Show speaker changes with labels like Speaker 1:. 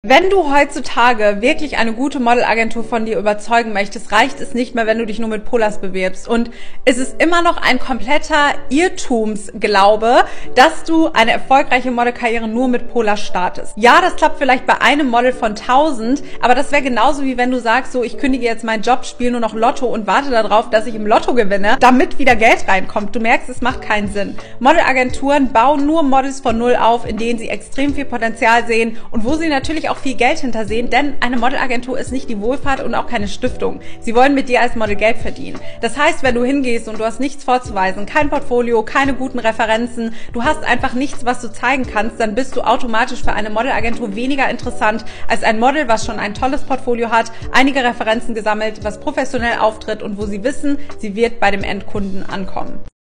Speaker 1: Wenn du heutzutage wirklich eine gute Modelagentur von dir überzeugen möchtest, reicht es nicht mehr, wenn du dich nur mit Polars bewirbst. Und es ist immer noch ein kompletter Irrtumsglaube, dass du eine erfolgreiche Modelkarriere nur mit Polar startest. Ja, das klappt vielleicht bei einem Model von 1000, aber das wäre genauso wie wenn du sagst, so, ich kündige jetzt meinen Job, spiele nur noch Lotto und warte darauf, dass ich im Lotto gewinne, damit wieder Geld reinkommt. Du merkst, es macht keinen Sinn. Modelagenturen bauen nur Models von null auf, in denen sie extrem viel Potenzial sehen und wo sie natürlich auch viel Geld hintersehen, denn eine Modelagentur ist nicht die Wohlfahrt und auch keine Stiftung. Sie wollen mit dir als Model Geld verdienen. Das heißt, wenn du hingehst und du hast nichts vorzuweisen, kein Portfolio, keine guten Referenzen, du hast einfach nichts, was du zeigen kannst, dann bist du automatisch für eine Modelagentur weniger interessant als ein Model, was schon ein tolles Portfolio hat, einige Referenzen gesammelt, was professionell auftritt und wo sie wissen, sie wird bei dem Endkunden ankommen.